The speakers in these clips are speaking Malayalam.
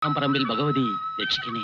പറമ്പിൽ ഭഗവതി രക്ഷിക്കണേ.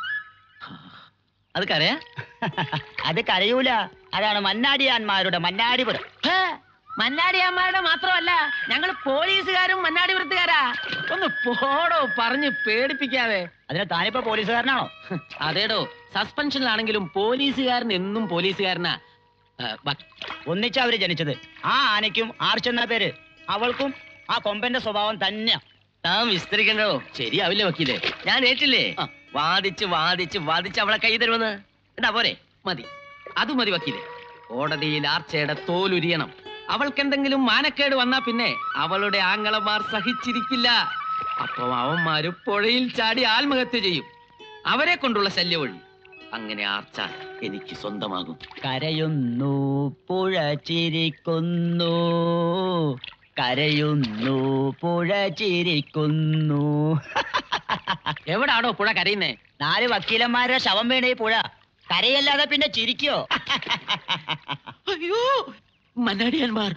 അത് കരയാ? അത് കരയൂല, അതാണ് മന്നാടിയാന്മാരുടെ മന്നാടിപുരം. മന്നാടിയന്മാരുടെ മാത്രമല്ല, ഞങ്ങൾ പോലീസുകാരും മന്നാടിപുരത്തുകാരാ. ഒന്ന് പോടോ, പറഞ്ഞ് പേടിപ്പിക്കാതെ. അതിന് താനിപ്പോ പോലീസുകാരനാണോ? അതേടോ, സസ്പെൻഷനിലാണെങ്കിലും പോലീസുകാരൻ എന്നും പോലീസുകാരനാ. ഒന്നിച്ചാ അവര് ജനിച്ചത്. ആ ആനയ്ക്കും ആർച്ചെന്ന പേര്, അവൾക്കും ആ കൊമ്പന്റെ സ്വഭാവം തന്നെയാ. താൻ വിസ്തരിക്കണ്ടോ? ശരിയാവില്ലേ വക്കീലേ? ഞാൻ ഏറ്റില്ലേ? വാദിച്ച് വാദിച്ച് വാദിച്ച് അവളെ കൈ തരുമെന്ന്. എന്താ പോരെ? മതി, അത് മതി വക്കീലേ. കോടതിയിൽ ആർച്ചയുടെ തോലുരിയണം. അവൾക്കെന്തെങ്കിലും മാനക്കേട് വന്നാ പിന്നെ അവളുടെ ആങ്ങളമാർ സഹിച്ചിരിക്കില്ല. അപ്പൊ അവന്മാര് പുഴയിൽ ചാടി ആത്മഹത്യ ചെയ്യും. അവരെ കൊണ്ടുള്ള ശല്യം ഒഴി. അങ്ങനെ ആർച്ച എനിക്ക് സ്വന്തമാകും. കരയുന്നു പുഴ ചിരിക്കുന്നു, കരയുന്നു പുഴ ചിരിക്കുന്നു. എവിടാണോ പുഴ കരയുന്നേ? 4 വക്കീലന്മാരുടെ ശവം വീണേ പുഴ കരയല്ലാതെ പിന്നെ ചിരിക്കോ? അയ്യോ, മന്നാടിയന്മാർ.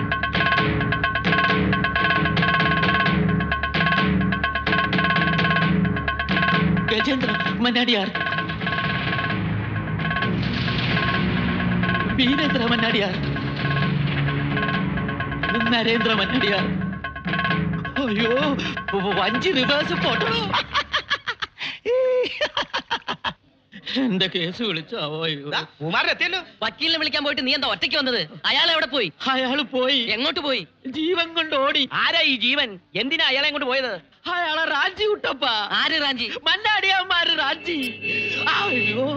ഗജേന്ദ്ര മന്നാടിയാർ, വീരേന്ദ്ര മന്നാടിയാർ, നരേന്ദ്ര മന്നാടിയാർ. അയ്യോ, 5 റിവേഴ്സ് ഫോട്ടോ. എന്റെ കേസ് വിളിച്ചാവോ? കുമാരനെത്തിയല്ലോ. വക്കീലിനെ വിളിക്കാൻ പോയിട്ട് നീ എന്താ ഒറ്റയ്ക്ക് വന്നത്? അയാൾ എവിടെ പോയി? അയാൾ പോയി. എങ്ങോട്ട് പോയി? ജീവൻ കൊണ്ട് ഓടി. ആരാ ഈ ജീവൻ? എന്തിനാ അയാളെ കൊണ്ട് പോയത്? അയാളെ റാഞ്ചി വിട്ടപ്പാ. ആര് റാഞ്ചി? മന്നാടിയന്മാര് റാഞ്ചി. അയ്യോ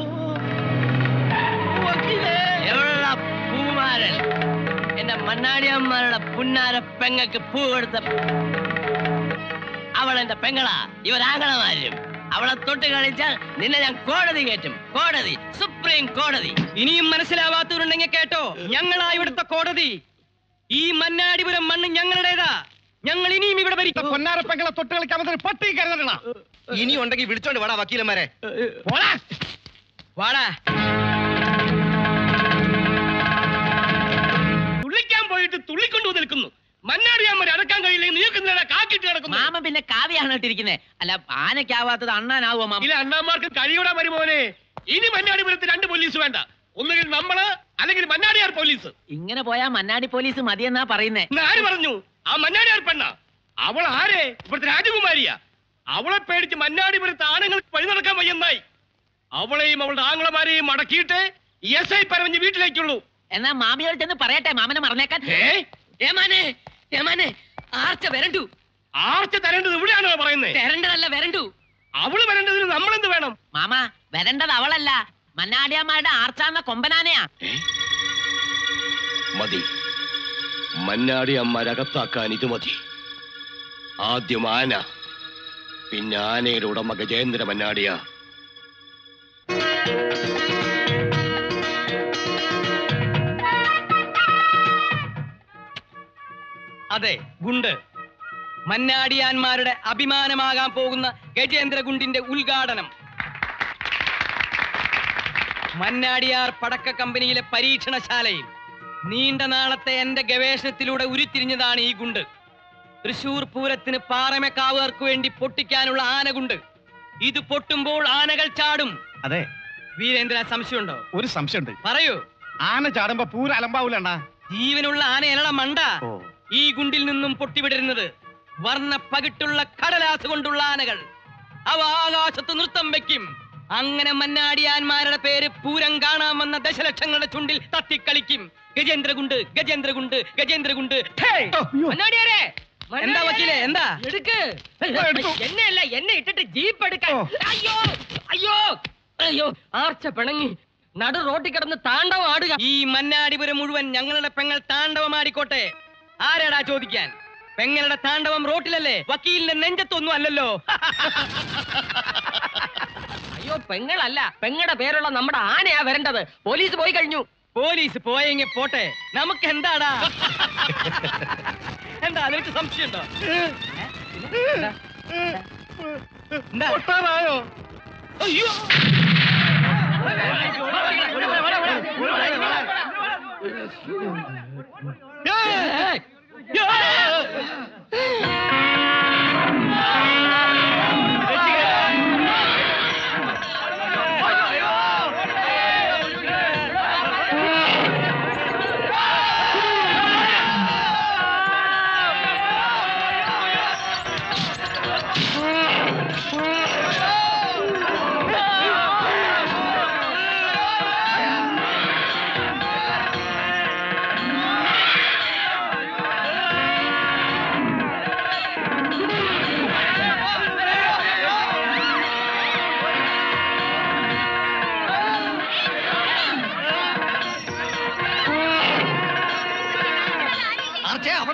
എവിടെ പൂമാരൻ? എന്റെ മന്നാടിയന്മാരുടെ പുന്നാര പെങ്ങക്ക് പൂ കൊടുത്ത അവളെന്റെ പെങ്ങളാ. ഇവരാങ്ങളമാരും. അവളെ തൊട്ട് കളിച്ചാൽ നിന്നെ ഞാൻ കോടതി കയറ്റും. കോടതി, സുപ്രീം കോടതി. ഇനിയും മനസ്സിലാവാത്തവരുണ്ടെങ്കിൽ കേട്ടോ, ഞങ്ങളാ ഇവിടുത്തെ കോടതി. ഈ മന്നാടിപുരം മണ്ണ് ഞങ്ങളുടേതാ. ഞങ്ങൾ ഇനിയും ഇവിടെ ഭരിക്കും. പൊന്നാരപ്പെങ്ങളെ തൊട്ട് കളിക്കാൻ പട്ടി കരുതണ. ഇനി ഉണ്ടെങ്കിൽ വിളിച്ചോണ്ട് വാടാ വക്കീലന്മാരെ. വാടാ. തുള്ളിക്കാൻ പോയിട്ട് തുള്ളിക്കൊണ്ടു നിൽക്കുന്നു. മന്നാടിയാന്മാരെ അടക്കാൻ കഴിയില്ലെങ്കിൽ നീക്കുന്ന കാക്കിട്ട് കിടക്കുന്നു. മാമ പിന്നെ കാവ്യാണ് ഇട്ടിരിക്കുന്നേ. അല്ല, ആനയ്ക്കാവാത്തത് അണ്ണാനാവോ മാമ? ഇല്ല, അണ്ണാന്മാർക്ക് കഴിയൂടാ വരുമോനെ. ഇനി മന്നാടിപുരത്ത് 2 പോലീസ് വേണ്ട. ഒന്നുകിൽ നമ്മള്, അല്ലെങ്കിൽ മന്നാടിയാർ പോലീസ്. ഇങ്ങനെ പോയാ മന്നാടി പോലീസ് മതിയെന്നാ പറയുന്നേ. ആര് പറഞ്ഞു? ആ മന്നാടിയാർ പെണ്ണ. അവൾ ആരെ? ഇവിടുത്തെ രാജകുമാരിയാ. അവളെ പേടിച്ച് മന്നാടിപുരത്ത് ആണുങ്ങൾക്ക് വഴി നടക്കാൻ വയ്യെന്നായി. അവളെയും അവളുടെ ആങ്ങളമാരെയും അടക്കിയിട്ട് SI പരവഞ്ഞ് വീട്ടിലേക്കുള്ളൂ. എന്നാ മാമിയോട് ചെന്ന് പറയട്ടെ, മാമനെ മറന്നേക്കാൻ. ആർച്ച വരണ്ടു. ആർച്ച തരേണ്ടത് ഇവിടെയാണോ പറയുന്നത്? തരണ്ടതല്ല, വരണ്ടു. അവള് വരേണ്ടതിന് നമ്മളെന്ത് വേണം? മാമ, വരണ്ടത് അവളല്ല, മന്നാടിയന്മാരുടെ ആർച്ചാന്ന കൊമ്പനാനയാ. മതി, മന്നാടി അമ്മരകത്താക്കാൻ ഇത് മതി. ആദ്യം ആന, പിന്നെ ആനയുടെ ഉടമ ഗജേന്ദ്ര മന്നാടിയ. അതെ, ഗുണ്ട്. മന്നാടിയാന്മാരുടെ അഭിമാനമാകാൻ പോകുന്ന ഗജേന്ദ്ര ഗുണ്ടിന്റെ ഉദ്ഘാടനം. മന്നാടിയാർ പടക്ക കമ്പനിയിലെ പരീക്ഷണശാലയിൽ നീണ്ട നാളത്തെ എന്റെ ഗവേഷണത്തിലൂടെ ഉരുത്തിരിഞ്ഞതാണ് ഈ ഗുണ്ട്. തൃശൂർ പൂരത്തിന് പാറമേക്കാവുകാർക്ക് വേണ്ടി പൊട്ടിക്കാനുള്ള ആനഗുണ്ട്. ഇത് പൊട്ടുമ്പോൾ ആനകൾ ചാടും. അതെ വീരേന്ദ്ര, സംശയമുണ്ടോ? ഒരു സംശയമുണ്ട്. പറയൂ. ആന ചാടുമ്പോ പൂര അലമ്പാവൂലണ്ണ. ജീവനുള്ള ആനയല്ല മണ്ട. ഈ ഗുണ്ടിൽ നിന്നും പൊട്ടിവിടരുന്നത് വർണ്ണ പകിട്ടുള്ള കടലാസ് കൊണ്ടുള്ള ആനകൾ. അവ ആകാശത്ത് നൃത്തം വെക്കും. അങ്ങനെ മന്നാടിയാന്മാരുടെ പേര് പൂരം കാണാമെന്ന ദശലക്ഷങ്ങളുടെ ചുണ്ടിൽ തത്തിക്കളിക്കും. ഗജേന്ദ്രഗുണ്ട്, ഗജേന്ദ്രഗുണ്ട്, ഗജേന്ദ്രഗുണ്ട്. മന്നാടിയാരെ, എന്താ വക്കീലേ, എന്താ? എടുക്ക്. എന്നെയല്ല, എന്നെ ഇട്ടിട്ട് ജീപ്പ് എടുക്കാൻ. അയ്യോ അയ്യോ അയ്യോ, ആർച്ച പിണങ്ങി നടു റോട്ടിൽ കിടന്ന് താണ്ഡവം ആടുക. ഈ മന്നാടിപുരം മുഴുവൻ ഞങ്ങളുടെ പെങ്ങൾ താണ്ഡവം ആടിക്കോട്ടെ. ആരാടാ ചോദിക്കാൻ? പെങ്ങളുടെ താണ്ഡവം റോട്ടിലല്ലേ, വക്കീലിന്റെ നെഞ്ചത്തൊന്നും അല്ലല്ലോ. അയ്യോ, പെങ്ങളല്ല, പെങ്ങളുടെ പേരുള്ള നമ്മുടെ ആനയാ വരേണ്ടത്. പോലീസ് പോയി കഴിഞ്ഞു. പോലീസ് പോയെങ്കിൽ പോട്ടെ, നമുക്ക് എന്താടാ? എന്താ, നിനക്ക് സംശയമുണ്ടോ? പൊട്ടാനായോ? അയ്യോ, രക്ഷിക്കണേ,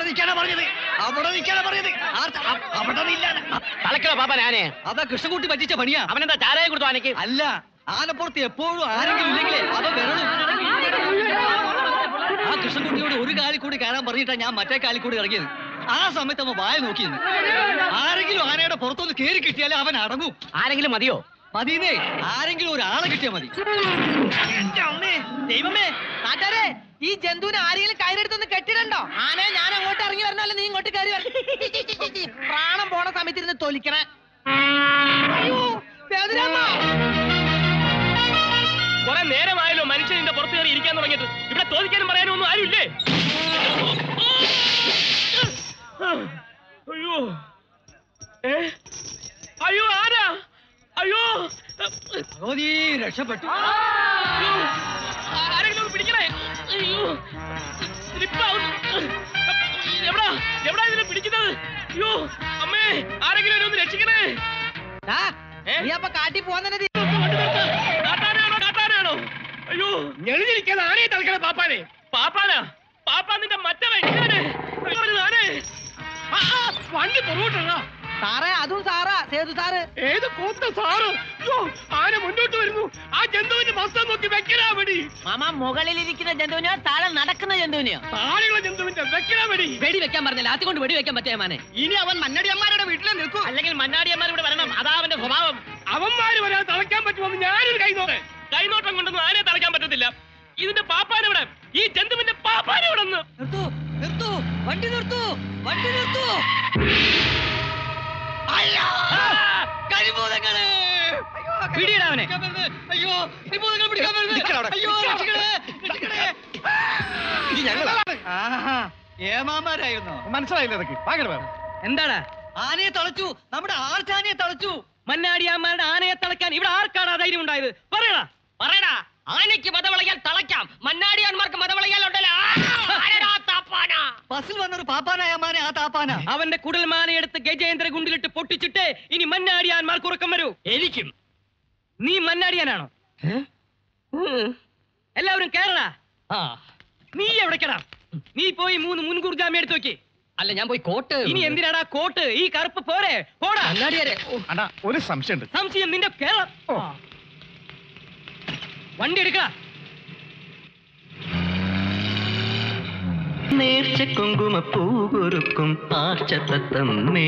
നിൽക്കാനാ പറഞ്ഞത്, അവിടെ നിൽക്കാനാ പറഞ്ഞത്. അവിടെ നില്ലാണ്. തലക്കോ പാപ്പൻ ആനയെ? അതാ കൃഷ്ണൻകുട്ടി പറ്റിച്ച പണിയാ. അവനെന്താ ചാരായം കൊടുത്തു ആനയ്ക്ക്? അല്ല, ആനപ്പുറത്ത് എപ്പോഴും ആരെങ്കിലും ഇല്ലെങ്കിലേ അവ വരണം. ആ കൃഷ്ണൻകുട്ടിയോട് ഒരു കാലിൽ കൂടി കയറാൻ പറഞ്ഞിട്ടാ ഞാൻ മറ്റേ കാലിൽ കൂടി ഇറങ്ങിയത്. ആ സമയത്ത് അവൻ വായ നോക്കിയിരുന്നു. ആരെങ്കിലും ആനയുടെ പുറത്തൊന്ന് കയറി കിട്ടിയാലേ അവൻ അടങ്ങും. ആരെങ്കിലും മതിയോ? മതിന്നേ, ആരെങ്കിലും ഒരാളെ കിട്ടിയാ മതി. ദൈവമേ, നാട്ടാരെ, ഈ ജന്തുവിനെ ആരെങ്കിലും കയറെടുത്തൊന്ന് കെട്ടിടണ്ടോ? ആനെ, ഞാൻ അങ്ങോട്ട് ഇറങ്ങി വരണല്ലോ, നീ ഇങ്ങോട്ട് കയറി പ്രാണം പോണ സമയത്ത് ഇരുന്ന് തൊലിക്കണേ. അയ്യോ, വേദനമ്മ. കുറെ നേരമായല്ലോ മനുഷ്യൻ നിന്റെ പുറത്ത് കയറി ഇരിക്കാൻ തുടങ്ങിയിട്ട്. ഇവിടെ തോന്നിക്കാനും പറയാനും ഒന്നും ആരുമില്ലേ? അയ്യോ, അയ്യോ, ആരാ? അയ്യോ, ഭഗവതി, രക്ഷപ്പെട്ടു. ആരെങ്കിലും ഒന്ന് പിടിക്കണേ. അയ്യോ, സ്ലിപ്പാവുന്നു. എവിടാ എവിടാ ഇതിനെ പിടിക്കുന്നത്? അയ്യോ അമ്മേ, ആരെങ്കിലും എന്നെ ഒന്ന് രക്ഷിക്കണേ. നീ അപ്പൊ കാട്ടി പോവാൻ തന്നെ. കാട്ടാനാണോ? അയ്യോ, ഞെളിഞ്ഞിരിക്കാതെ ആനയെ തളക്കണേ പാപ്പാനെ. പാപ്പാനാ? പാപ്പാ നിന്റെ മറ്റവൻ ആനേ. വണ്ടി പുറകോട്ടാ. സാറേ, അതും സാറാ, സേതു സാറ്. ഏത് കോത്ത സാറ്? അയ്യോ, ആന മുന്നോട്ട് വരുന്നു. ആ ജന്തുവിന്റെ മസ്തം നോക്കി വെക്കലാ വെടി. മാമ, മുകളിലിരിക്കുന്ന ജന്തുവിനെയോ താഴെ നടക്കുന്ന ജന്തുവിനെയോ? താഴെയുള്ള ജന്തുവിന്റെ വെക്കലാ വെടി. വെടി വെക്കാൻ പറഞ്ഞില്ല, അതുകൊണ്ട് വെടി വെക്കാൻ പറ്റിയ മാനെ. ഇനി അവൻ മന്നാടിയന്മാരുടെ വീട്ടിലെ നിൽക്കൂ. അല്ലെങ്കിൽ മന്നാടിയന്മാർ ഇവിടെ വരണം. അതാ അവന്റെ സ്വഭാവം. അവന്മാര് വരാൻ തളയ്ക്കാൻ പറ്റുമെന്ന് ഞാനൊരു കൈനോട്ടം കൊണ്ടൊന്നും ആനയെ തളയ്ക്കാൻ പറ്റത്തില്ല. ഇതിന്റെ പാപ്പാനെവിടെ? ഈ ജന്തുവിന്റെ പാപ്പാനെവിടെ? നിർത്തൂ, നിർത്തൂ, വണ്ടി നിർത്തൂ, വണ്ടി നിർത്തൂ. കരിഭൂതങ്ങള്! പിടിയിടാ അവനെ. അയ്യോ, കരിഭൂതങ്ങൾ പിടിക്കാൻ വരുന്നത്. അയ്യോ, രക്ഷിക്കണേ, രക്ഷിക്കണേ. ആഹാ, ഏമാമാരായിരുന്നോ? മനസ്സിലായില്ല ഇതൊക്കെ. എന്താടാ? ആനയെ തളച്ചു, നമ്മുടെ ആർച്ചാനയെ തളച്ചു. മന്നാടിയാന്മാരുടെ ആനയെ തളയ്ക്കാൻ ഇവിടെ ആർക്കാടാ ധൈര്യം ഉണ്ടായത്? പറയടാ, പറയടാ. ആനയ്ക്ക് മതവളയാൽ തളയ്ക്കാം, മന്നാടിയാന്മാർക്ക് മതവളയാലുണ്ടല്ലോ. ബസ്സിൽ വന്നൊരു പാപ്പാനായ മാനെ ആ താപ്പാന. അവന്റെ കുടൽമാനയെടുത്ത് ഗജേന്ദ്ര ഗുണ്ടിലിട്ട് പൊട്ടിച്ചിട്ട് ഇനി മന്നാടിയാന്മാർക്ക് ഉറക്കം വരൂ. എനിക്കും. നീ മന്നാടിയാനാണോ? എല്ലാവരും കേറടാ. നീ എവിടേക്കടാ? നീ പോയി 3 മുൻകൂർ ജാമ്യം എടുത്തു നോക്കി. അല്ല, ഞാൻ പോയി കോട്ട്. ഇനി എന്തിനാടാ കോട്ട്? ഈ കറുപ്പ് പോരെ? പോടാ. മന്നാടിയാരെ. അണ്ണാ, ഒരു സംശയമുണ്ട്. സംശയം നിന്റെ കേരളം. വണ്ടി എടുക്ക. നേർച്ച കുങ്കുമ പൂകൊരുക്കും ആർച്ചത്തമ്മേ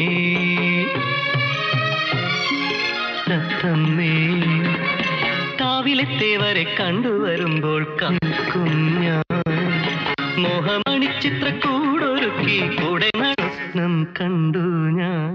തത്തമ്മേ, കാവിലെത്തേവരെ കണ്ടുവരുമ്പോൾ കക്കും ഞാൻ മോഹമണി ചിത്രക്കൂടൊരുക്കി കൂടെ നടനം കണ്ടു ഞാൻ.